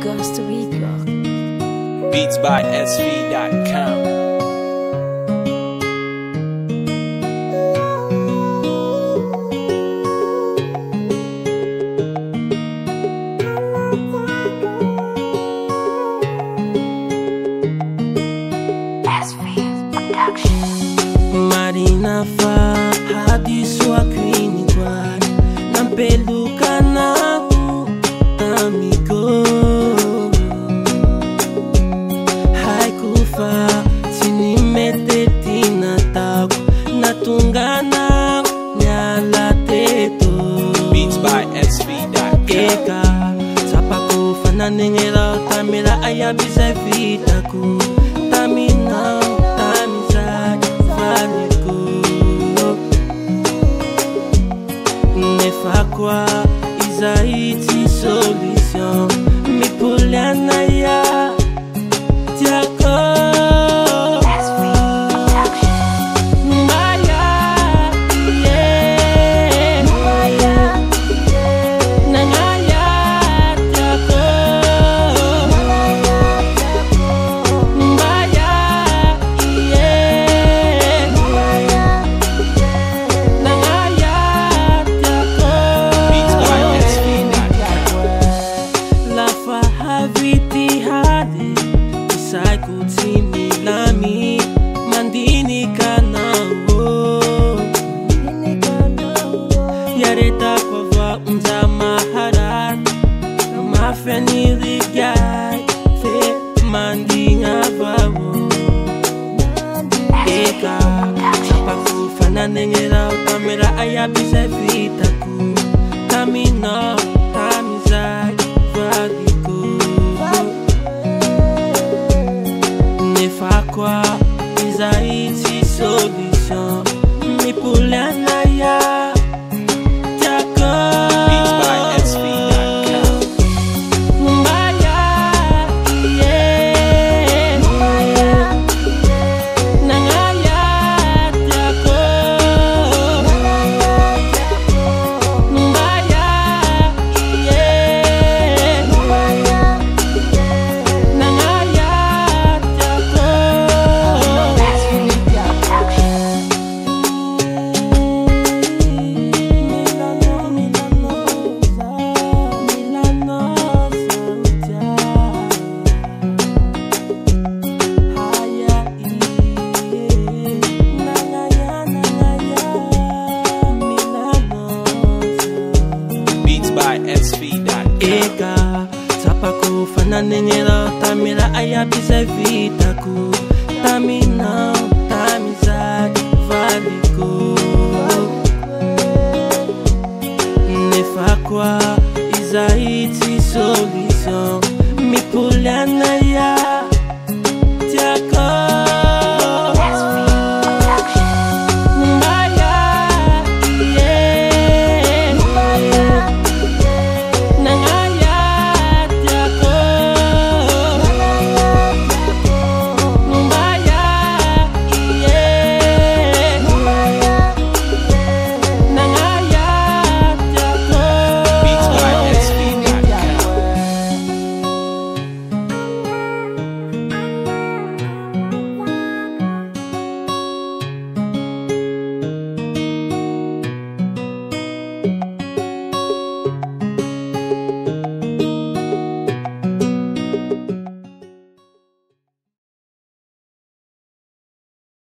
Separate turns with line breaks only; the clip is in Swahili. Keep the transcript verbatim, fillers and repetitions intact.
Costa Rica.
Beats by S V dot com.
Marina fa hadisu akwini kwa nampeluka naku amigo haikufa sinimete tinataku natungana nyala teto.
Beats by S V dot com.
Eka sapaku fananengela utamela ayabisa vitaku tamina Nefakwa izaiti solution mi puliana ya tiako Maya yeah Maya nangaya tiako Maya yeah Maya nangaya Haviti hade isai kutini lami mandini kanao yareta kwa mza maharan mafeni ligai fe mandinga vao eka chapaku fananengela utamera ayabisa vitaku tamina tamizai Nefakwa izaiti solution mi puliana ya tiako.
Beats by S V dot com.
Maya yeah Maya nangaya tiako Maya yeah Maya nangaya
Beats by S V dot com.
Eka sapaku fananengela tamela ayabisa vitaku tamina tamizai valiko Nefakwa izaiti solution mi puliana ya